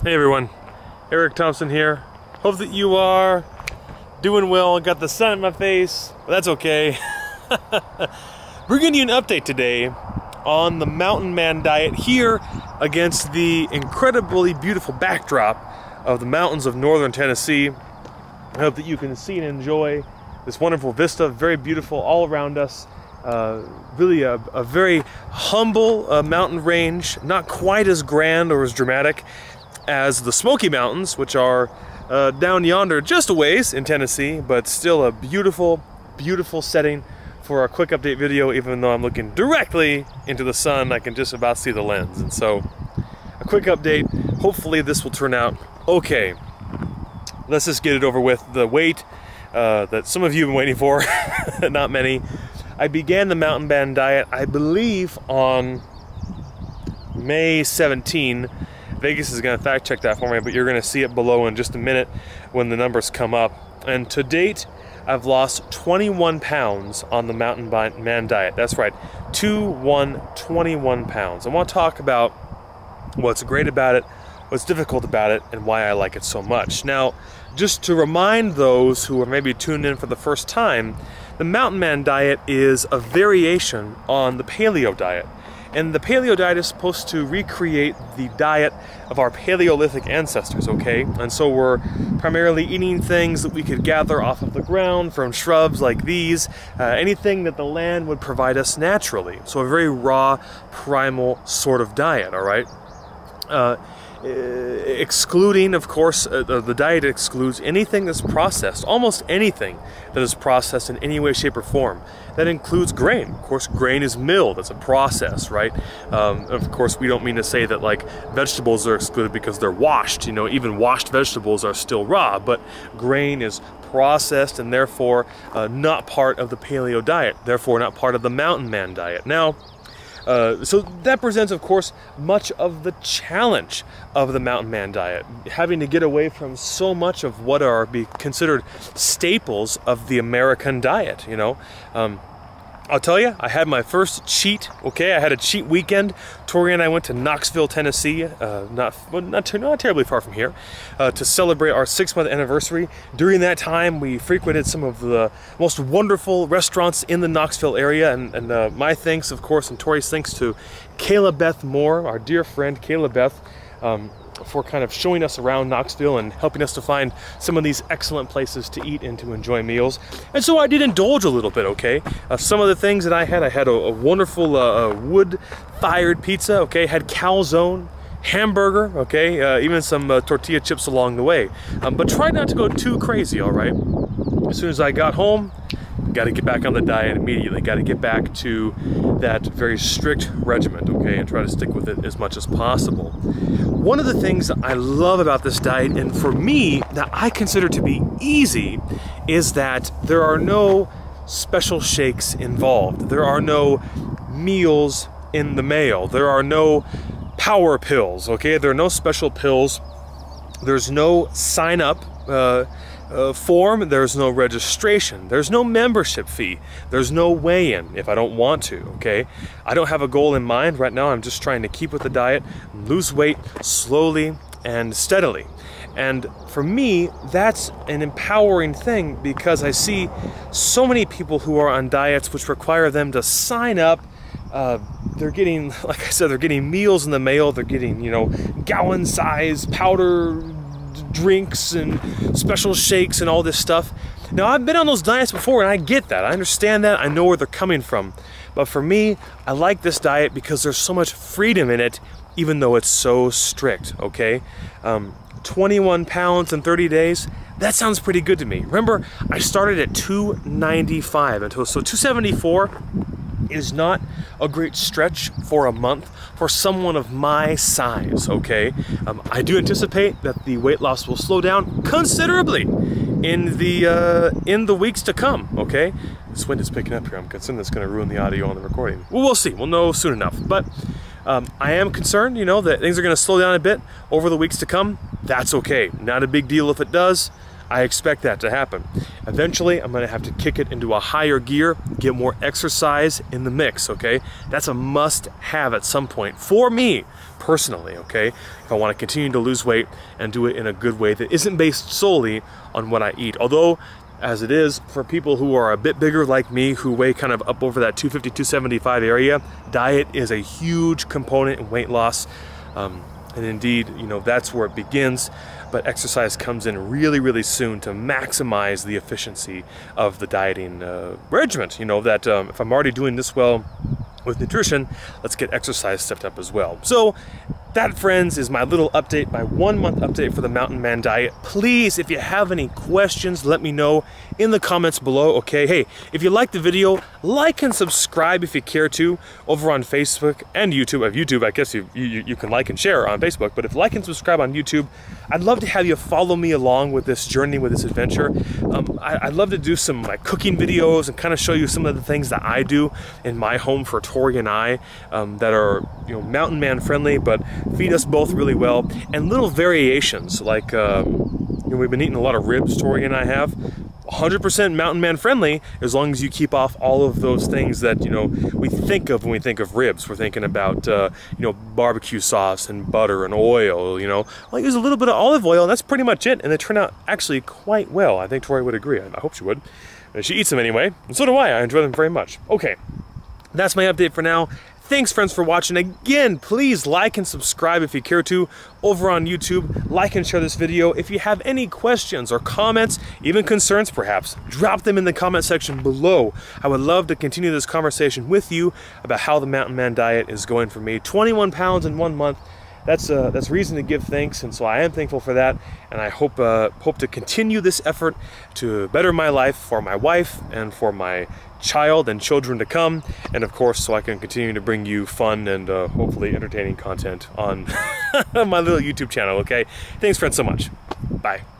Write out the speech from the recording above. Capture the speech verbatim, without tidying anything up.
Hey everyone, Eric Thompson here. Hope that you are doing well. Got the sun in my face, but that's okay. We're giving you an update today on the Mountain Man diet here against the incredibly beautiful backdrop of the mountains of northern Tennessee. I hope that you can see and enjoy this wonderful vista, very beautiful all around us. Uh, really a, a very humble uh, mountain range, not quite as grand or as dramatic as the Smoky Mountains, which are uh, down yonder just a ways in Tennessee, but still a beautiful, beautiful setting for a quick update video. Even though I'm looking directly into the sun, I can just about see the lens. And so a quick update, hopefully this will turn out okay. Let's just get it over with. The wait uh, that some of you have been waiting for, not many. I began the Mountain Man diet, I believe, on May seventeenth. Vegas is going to fact check that for me, but you're going to see it below in just a minute when the numbers come up. And to date, I've lost twenty-one pounds on the Mountain Man diet. That's right, two, one, twenty-one pounds. I want to talk about what's great about it, what's difficult about it, and why I like it so much. Now, just to remind those who are maybe tuned in for the first time, the Mountain Man diet is a variation on the paleo diet. And the paleo diet is supposed to recreate the diet of our Paleolithic ancestors, okay? And so we're primarily eating things that we could gather off of the ground from shrubs like these, uh, anything that the land would provide us naturally. So a very raw, primal sort of diet, all right? Uh, excluding, of course, uh, the diet excludes anything that's processed, almost anything that is processed in any way, shape, or form. That includes grain. Of course, grain is milled, it's a process, right? Um, of course, we don't mean to say that like vegetables are excluded because they're washed, you know, even washed vegetables are still raw, but grain is processed and therefore uh, not part of the paleo diet, therefore not part of the Mountain Man diet. Now, Uh, so that presents, of course, much of the challenge of the Mountain Man diet, having to get away from so much of what are be considered staples of the American diet, you know. Um, I'll tell you, I had my first cheat, okay? I had a cheat weekend. Tori and I went to Knoxville, Tennessee, uh, not, well, not, ter not terribly far from here, uh, to celebrate our six-month anniversary. During that time, we frequented some of the most wonderful restaurants in the Knoxville area, and, and uh, my thanks, of course, and Tori's thanks to Kayla Beth Moore, our dear friend Kayla Beth, um, for kind of showing us around Knoxville and helping us to find some of these excellent places to eat and to enjoy meals. And so I did indulge a little bit, okay? Uh, some of the things that I had, I had a, a wonderful uh, wood-fired pizza, okay? Had calzone, hamburger, okay? Uh, even some uh, tortilla chips along the way. Um, but try not to go too crazy, all right? As soon as I got home, got to get back on the diet immediately. Got to get back to that very strict regimen, okay, and try to stick with it as much as possible. One of the things that I love about this diet, and for me, that I consider to be easy, is that there are no special shakes involved. There are no meals in the mail. There are no power pills, okay? There are no special pills. There's no sign up uh, Uh, form, there's no registration, there's no membership fee, there's no weigh-in if I don't want to, okay? I don't have a goal in mind right now. I'm just trying to keep with the diet, lose weight slowly and steadily. And for me, that's an empowering thing because I see so many people who are on diets which require them to sign up. Uh, they're getting, like I said, they're getting meals in the mail, they're getting, you know, gallon-sized powder drinks and special shakes and all this stuff. Now, I've been on those diets before and I get that. I understand that. I know where they're coming from. But for me, I like this diet because there's so much freedom in it, even though it's so strict, okay? Um, twenty-one pounds in thirty days, that sounds pretty good to me. Remember, I started at two ninety-five, until, so two seventy-four is not a great stretch for a month for someone of my size, okay? Um, I do anticipate that the weight loss will slow down considerably in the uh, in the weeks to come, okay? This wind is picking up here. I'm concerned that's gonna ruin the audio on the recording. Well, we'll see, we'll know soon enough. But um, I am concerned, you know, that things are gonna slow down a bit over the weeks to come. That's okay, not a big deal if it does. I expect that to happen. Eventually, I'm gonna have to kick it into a higher gear, get more exercise in the mix, okay? That's a must-have at some point for me, personally, okay? If I wanna continue to lose weight and do it in a good way that isn't based solely on what I eat. Although, as it is, for people who are a bit bigger like me, who weigh kind of up over that two fifty, two seventy-five area, diet is a huge component in weight loss. Um, and indeed, you know, that's where it begins. But exercise comes in really, really soon to maximize the efficiency of the dieting uh, regimen. You know, that um, if I'm already doing this well with nutrition, let's get exercise stepped up as well. So that, friends, is my little update, my one month update for the Mountain Man diet. Please, if you have any questions, let me know in the comments below, okay? Hey, if you liked the video, like and subscribe if you care to over on Facebook and YouTube. Of YouTube, I guess you, you, you can like and share on Facebook, but if like and subscribe on YouTube, I'd love to have you follow me along with this journey, with this adventure. Um, I, I'd love to do some like cooking videos and kind of show you some of the things that I do in my home for Tori and I um, that are, you know, Mountain Man friendly, but feed us both really well, and little variations like um, you know, we've been eating a lot of ribs, Tori and I have. one hundred percent Mountain Man friendly, as long as you keep off all of those things that, you know, we think of when we think of ribs. We're thinking about uh, you know, barbecue sauce and butter and oil. You know, I'll use a little bit of olive oil, and that's pretty much it. And they turn out actually quite well. I think Tori would agree. I hope she would. She eats them anyway, and so do I. I enjoy them very much. Okay, that's my update for now. Thanks, friends, for watching. Again, please like and subscribe if you care to over on YouTube. Like and share this video. If you have any questions or comments, even concerns perhaps, drop them in the comment section below. I would love to continue this conversation with you about how the Mountain Man diet is going for me. twenty-one pounds in one month. That's uh, that's reason to give thanks, and so I am thankful for that. And I hope uh, hope to continue this effort to better my life for my wife and for my child and children to come, and of course, so I can continue to bring you fun and uh, hopefully entertaining content on my little YouTube channel. Okay, thanks, friends, so much. Bye.